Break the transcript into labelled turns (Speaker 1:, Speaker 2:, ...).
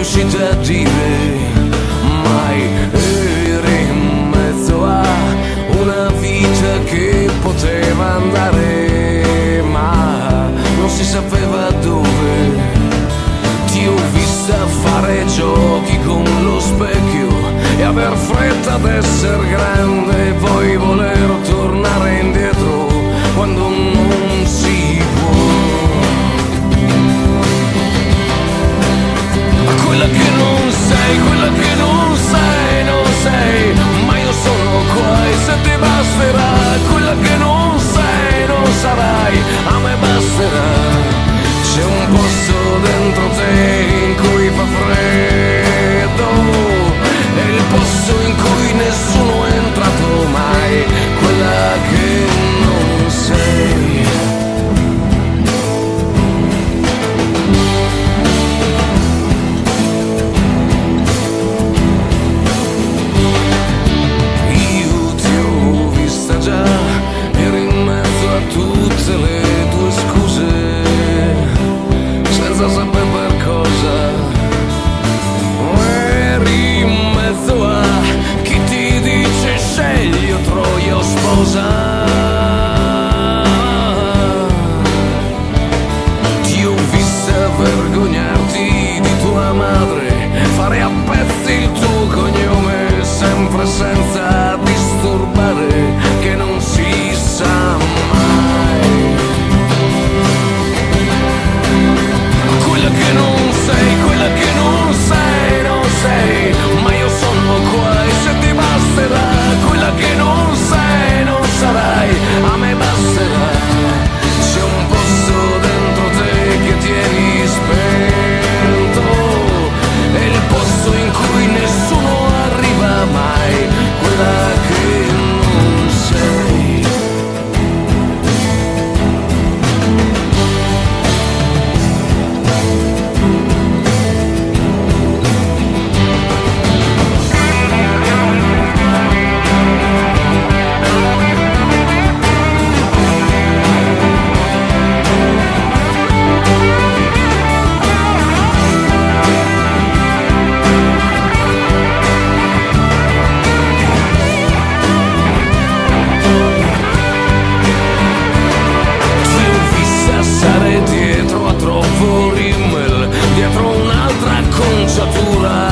Speaker 1: riuscite a dire mai. Eri in mezzo a una vita che poteva andare, ma non si sapeva dove. Ti ho vista fare giochi con lo specchio e aver fretta d'essere grande, e poi voler tornare indietro quando non si può. Quella che non sei, quella che non sei, non sei, ma io sono qua e se ti basterà. Quella che non sei, non sarai, a me basterà. C'è un posto dentro te in cui fa freddo, è il posto in cui nessuno è entrato mai. Quella che non sei. Io ti ho vista già, eri in mezzo a tutte le tue scuse, senza sapere per cosa. Eri in mezzo a chi ti dice scegli o troia o sposa. Ti ho vista vergognarti di tua madre, fare a pezzi il tuo cognome, sempre senza disturbare, che non si sa mai. Quella che non sei, quella che non sei, non sei, ma io sono qua e se ti basterà. Quella che non sei, non sarai, a me basterà. C'è un posto dentro te che tieni spento, è il posto in cui nessuno arriva mai. Quella che non sei. Dietro un'altra acconciatura